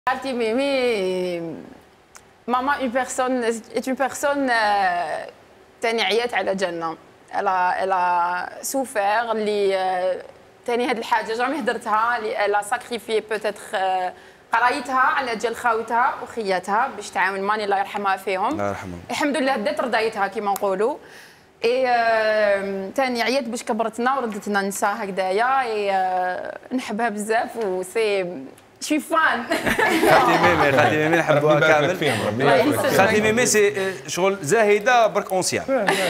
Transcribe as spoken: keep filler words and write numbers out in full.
Khati Mimi, maman une personne est une personne تاني عيات على جنة. elle a elle a souffert اللي تاني هاد الحاجة جامي هدرتها اللي elle a sacrifié peut-être قرايتها على ديال خاوتها وخياتها باش تعاون ماني الله يرحمها فيهم. الله يرحمهم. الحمد لله دات رضايتها كيما نقولوا. اي تاني عيات باش كبرتنا وردتنا نساء هكذايا. اي نحبها بزاف و سي شي فان. خالتي ميمي خالتي ميمي نحبوها كامل. خالتي ميمي سي شغل زاهده برك اونسيان.